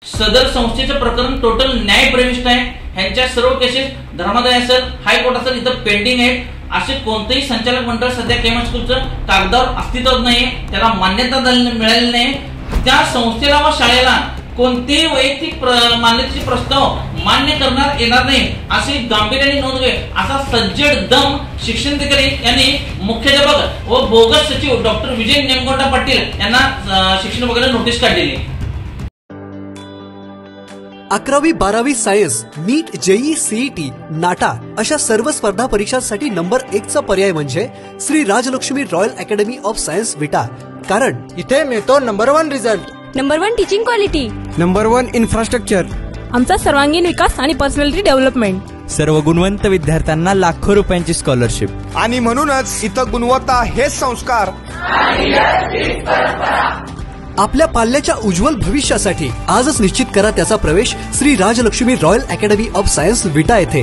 सदर संस्थेचं प्रकरण टोटल न्यायप्रविष्ट आहे। ह्यांच्या सर्व केसेस धर्मादाय असेल, हायकोर्ट असेल इथं पेंडिंग आहेत। असे कोणतेही संचालक मंडळ सध्या केम हायस्कूलचं कागदावर अस्तित्वात नाहीये, त्याला मान्यता मिळालेली नाही। त्या संस्थेला व शाळेला कोणतेही वैयक्तिक मान्यतेचे प्रस्ताव मान्य करणार येणार नाही अशी गांभीर्याने नोंद घ्यावी असा सज्जड दम शिक्षणाधिकारी यांनी मुख्याध्यापक व बोगस सचिव डॉक्टर विजय निमगोंडा पाटील यांना शिक्षण विभागाला नोटीस काढलेली आहे। 11वी 12वी science, NEET, JEE, CET, NATA अशा सर्व स्पर्धा परीक्षांसाठी नंबर 1 चा पर्याय म्हणजे Shri Rajlakshmi royal academy of science Vita. कारण इथे मिळतो number 1 result, number 1 teaching quality, number 1 infrastructure, आमचा सर्वांगीण विकास आणि पर्सनॅलिटी डेव्हलपमेंट, सर्व गुणवंत विद्यार्थ्यांना लाखो रुपयांची स्कॉलरशिप आणि म्हणूनच इथं गुणवत्ता हे संस्कार। आपल्या पाल्याच्या उज्ज्वल भविष्यासाठी आजच निश्चित करा त्याचा प्रवेश Shri Rajlakshmi royal academy of science Vita येथे।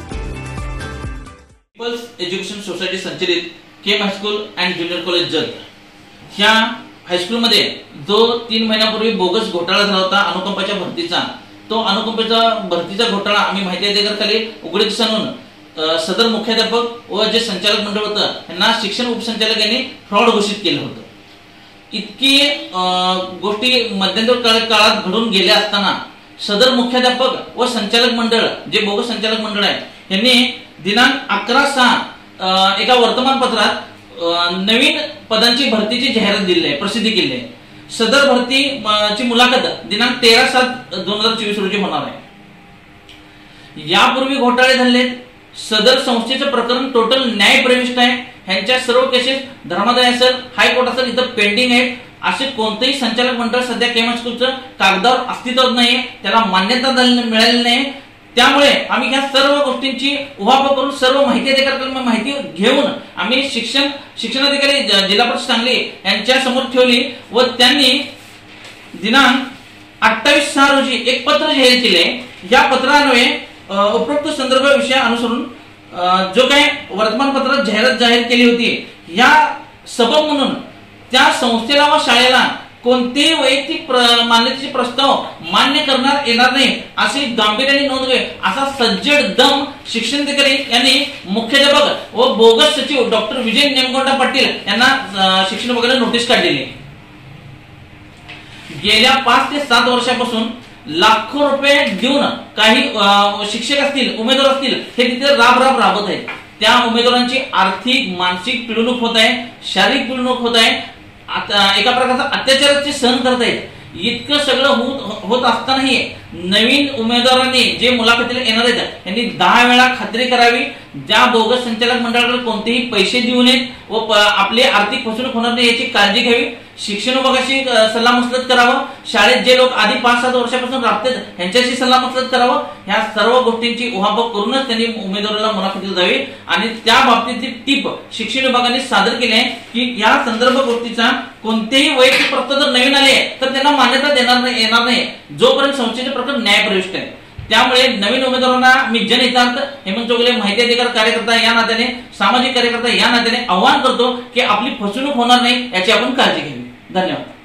पीपल्स एज्युकेशन सोसायटी संचलित केम high school and junior college Jat ह्या हायस्कूलमध्ये जो 3 महिन्यापूर्वी बोगस घोटाळा झाला होता अनुकंपाच्या भरतीचा, तो अनुकंपाच्या भरतीचा घोटाळा आम्ही माहिती अधिकाराखाली उघडकीस आणून सदर मुख्याध्यापक व जे संचालक मंडळ होतं यांना शिक्षण उपसंचालक यांनी फ्रॉड घोषित केलं होतं। इतकी गोष्टी मध्यंतरी काळात घडून गेल्या असताना सदर मुख्याध्यापक व संचालक मंडळ जे बोगस संचालक मंडळ आहे यांनी दिनांक 11/6 एका वर्तमानपत्रात नवीन पदांची भरतीची जाहिरात दिली आहे, प्रसिद्धी केली आहे। सदर भरतीची मुलाखत दिनांक 13/7/2024 रोजी होणार आहे। यापूर्वी घोटाळे झाले, सदर संस्थेचं प्रकरण टोटल न्यायप्रविष्ट आहे। ह्यांच्या सर्व केसेस धर्मादाय असेल, हायकोर्ट असेल इथं पेंडिंग आहेत। असे कोणतेही संचालक मंडळ सध्या केम हायस्कूलचं कागदावर अस्तित्वात नाहीये, त्याला मान्यता मिळालेली नाही। त्यामुळे आम्ही ह्या सर्व गोष्टींची उहापोह करून सर्व माहिती अधिकाऱ्यांकडून माहिती घेऊन आम्ही शिक्षणाधिकारी जिल्हा परिषद सांगली यांच्या समोर ठेवली व त्यांनी दिनांक 28/6 रोजी एक पत्र जाहीर केले। या पत्रान्वये उपरोक्त संदर्भ विषय अनुसरून जो काही वर्तमानपत्रात जाहिरात जाहीर केली होती, या सबब म्हणून त्या संस्थेला व शाळेला कोणतेही वैयक्तिक मान्यतेचे प्रस्ताव मान्य करणार येणार नाही अशी गांभीर्याने नोंद घ्यावी असा सज्जड दम शिक्षणाधिकारी यांनी मुख्याध्यापक व बोगस सचिव डॉक्टर विजय निमगोंडा पाटील यांना शिक्षण विभागाला नोटीस काढलेली आहे। गेल्या 5 ते 7 वर्षापासून लाखो रुपये देऊन काही शिक्षक असतील, उमेदवार असतील, हे तिथे राबत आहेत। त्या उमेदवारांची आर्थिक मानसिक पिळवणूक होत आहे, शारीरिक पिळवणूक होत आहे, एका प्रकारचा अत्याचाराचे सहन करत आहेत। इतकं सगळं होत असतानाही नवीन उमेदवारांनी जे मुलाखतीला येणार आहेत यांनी 10 वेळा खात्री करावी, ज्या बोगस संचालक मंडळाकडे कोणतेही पैसे देऊ नयेत व आपली आर्थिक फसवणूक होणार नाही याची काळजी घ्यावी। शिक्षण विभागाशी सल्लामसलत करावं, शाळेत जे लोक आधी 5-7 वर्षापासून राबतात यांच्याशी सल्लामसलत करावं। ह्या सर्व गोष्टींची उहापोह करूनच त्यांनी उमेदवाराला मुलाखतीला जावी आणि त्या बाबतीतली टीप शिक्षण विभागाने सादर केली आहे की या संदर्भ गोष्टीचा कोणतेही वैयक्तिक प्रस्ताव जर नवीन आले तर त्यांना मान्यता येणार नाही जोपर्यंत संस्थेचे प्रकरण न्यायप्रविष्ट आहे। त्यामुळे नवीन उमेदवारांना मी जनहितार्थ हेमंत चौगुले माहिती अधिकार कार्यकर्ता या नात्याने, सामाजिक कार्यकर्ता या नात्याने आवाहन करतो की आपली फसवणूक होणार नाही याची आपण काळजी घ्यावी। धन्यवाद।